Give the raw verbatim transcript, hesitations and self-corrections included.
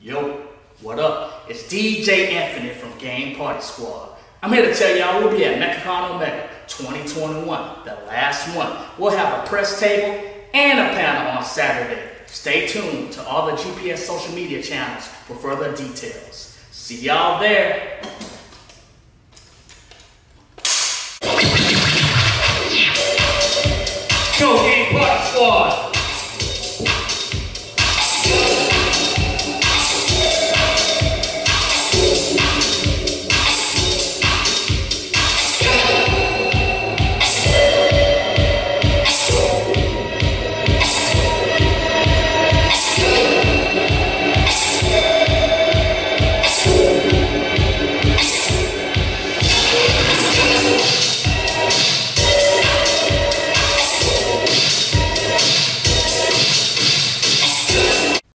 Yo, what up? It's D J Infinite from Game Party Squad. I'm here to tell y'all we'll be at Mechacon Omega twenty twenty-one, the last one. We'll have a press table and a panel on Saturday. Stay tuned to all the G P S social media channels for further details. See y'all there.